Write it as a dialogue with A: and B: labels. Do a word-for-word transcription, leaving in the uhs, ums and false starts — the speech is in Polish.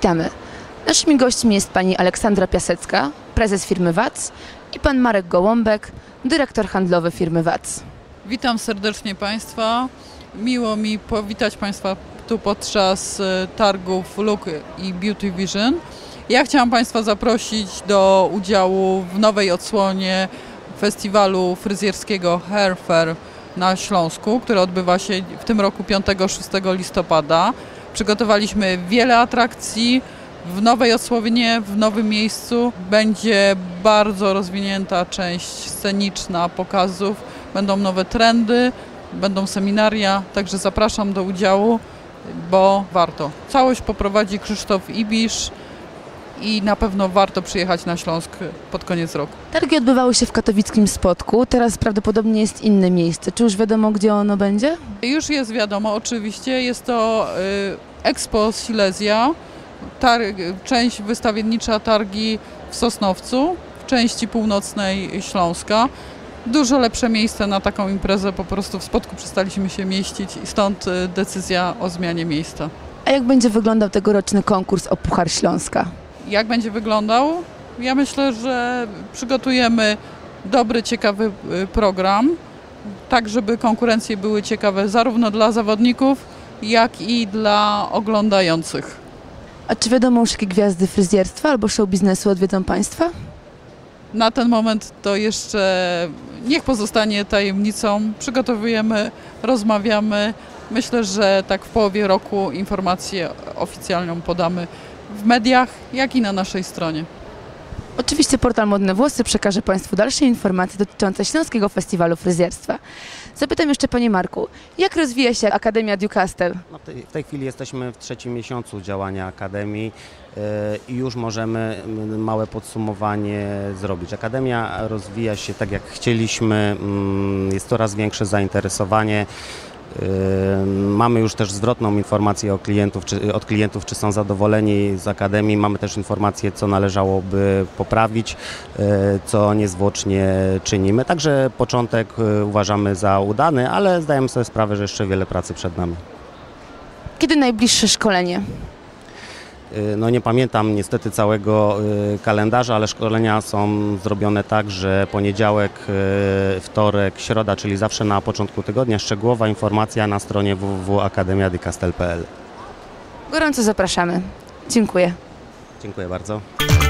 A: Witamy. Naszymi gośćmi jest pani Aleksandra Piasecka, prezes firmy W A C i pan Marek Gołąbek, dyrektor handlowy firmy W A C.
B: Witam serdecznie Państwa. Miło mi powitać Państwa tu podczas targów Look i Beauty Vision. Ja chciałam Państwa zaprosić do udziału w nowej odsłonie festiwalu fryzjerskiego Hair Fair na Śląsku, który odbywa się w tym roku piątego szóstego listopada. Przygotowaliśmy wiele atrakcji w nowej odsłonie, w nowym miejscu. Będzie bardzo rozwinięta część sceniczna pokazów, będą nowe trendy, będą seminaria, także zapraszam do udziału, bo warto. Całość poprowadzi Krzysztof Ibisz i na pewno warto przyjechać na Śląsk pod koniec roku.
A: Targi odbywały się w katowickim Spodku, teraz prawdopodobnie jest inne miejsce. Czy już wiadomo, gdzie ono będzie?
B: Już jest wiadomo, oczywiście. Jest to y, Expo Silesia, targ, część wystawiennicza targi w Sosnowcu, w części północnej Śląska. Dużo lepsze miejsce na taką imprezę, po prostu w Spodku przestaliśmy się mieścić i stąd y, decyzja o zmianie miejsca.
A: A jak będzie wyglądał tegoroczny konkurs o Puchar Śląska?
B: Jak będzie wyglądał? Ja myślę, że przygotujemy dobry, ciekawy program, tak żeby konkurencje były ciekawe zarówno dla zawodników, jak i dla oglądających.
A: A czy wiadomo już, jakie gwiazdy fryzjerstwa albo show biznesu odwiedzą Państwa?
B: Na ten moment to jeszcze niech pozostanie tajemnicą. Przygotowujemy, rozmawiamy. Myślę, że tak w połowie roku informację oficjalną podamy w mediach, jak i na naszej stronie.
A: Oczywiście portal Modne Włosy przekaże Państwu dalsze informacje dotyczące Śląskiego Festiwalu Fryzjerstwa. Zapytam jeszcze Panie Marku, jak rozwija się Akademia Ducastel?
C: No tej, w tej chwili jesteśmy w trzecim miesiącu działania Akademii yy, i już możemy małe podsumowanie zrobić. Akademia rozwija się tak jak chcieliśmy, yy, jest coraz większe zainteresowanie. Mamy już też zwrotną informację od klientów, czy, od klientów, czy są zadowoleni z Akademii. Mamy też informację, co należałoby poprawić, co niezwłocznie czynimy. Także początek uważamy za udany, ale zdajemy sobie sprawę, że jeszcze wiele pracy przed nami.
A: Kiedy najbliższe szkolenie?
C: No nie pamiętam niestety całego kalendarza, ale szkolenia są zrobione tak, że poniedziałek, wtorek, środa, czyli zawsze na początku tygodnia. Szczegółowa informacja na stronie w w w kropka akademia ducastel kropka p l.
A: Gorąco zapraszamy. Dziękuję.
C: Dziękuję bardzo.